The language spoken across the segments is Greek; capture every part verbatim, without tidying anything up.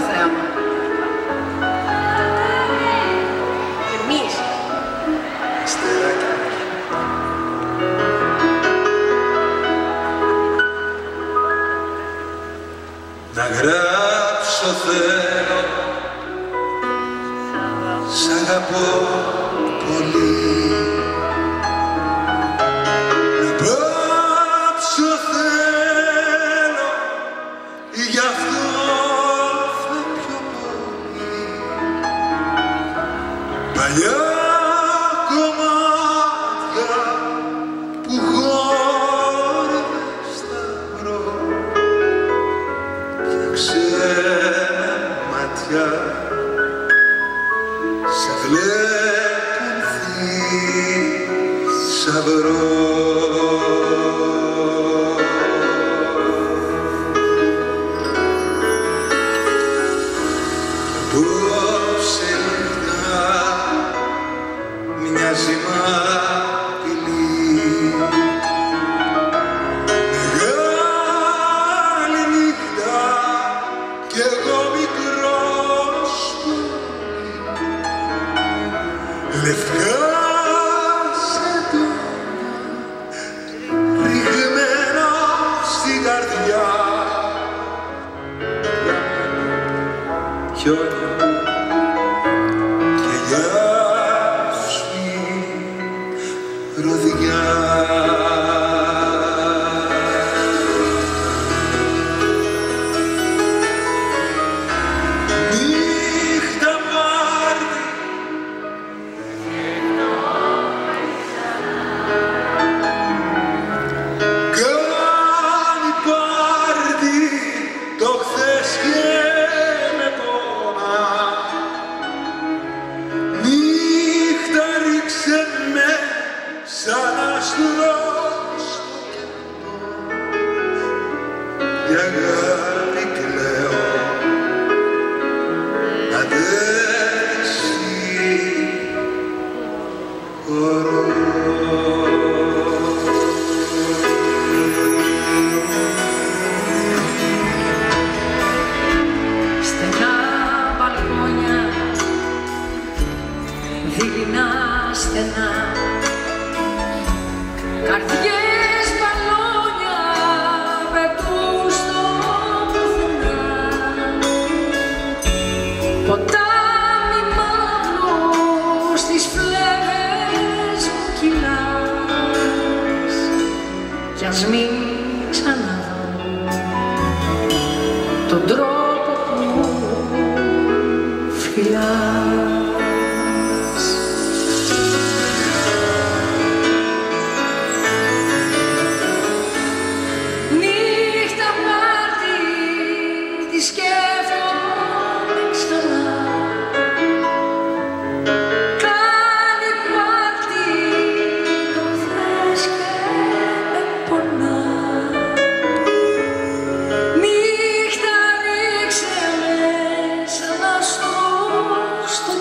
θέαμα. Εμείς. Αστεράκια. Να γράψω θέλω, σ' αγαπώ πολύ. Να πάψω θέλω, γι' αυτό θα πιο πολύ. Παλιά κομμάτια που χόρευες θα βρω, ξένα μάτια σε βλέπουν θησαυρό. Απόψε νύχτα μοιάζει μαπηλή, μεγάλη νύχτα κι εγώ μικρός πολύ, λευκά σεντόνια ρηγμένα στην καρδιά, χιόνια και γεια σου η ροδιά. Σαν άστρος στο κενό, η αγάπη κλαίω, αντέξει χορό. Στενά μπαλκόνια, δειλινά στενά, καρδιές μπαλόνια πετούν στο πουθενά. Ποτάμι μαύρο στις φλέβες μου κυλάς, κι ας μην ξαναδώ τον τρόπο που φυλάς. Σκέφτομαι ξανά, κάνει πάρτι, το θες και με πονά. Νύχτα ρίξε με σαν αστρό στο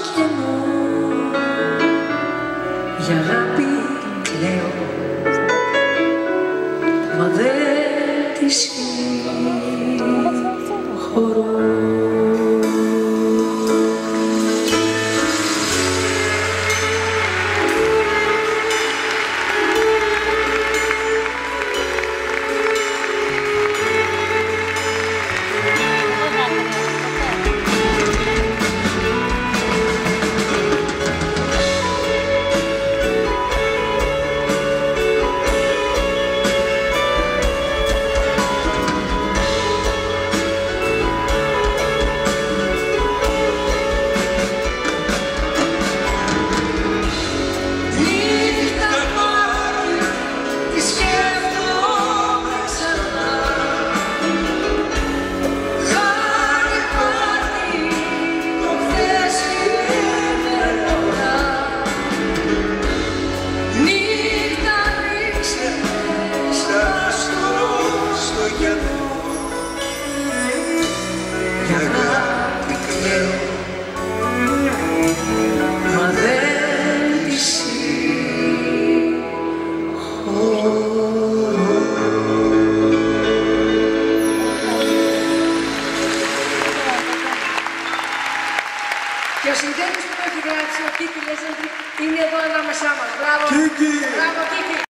Και ο συνδέσμος που το έχει γράψει, ο Κίκη Λέζενμπρι, είναι εδώ ανάμεσά μας. Μπράβο. Κίκη. Μπράβο, Κίκη.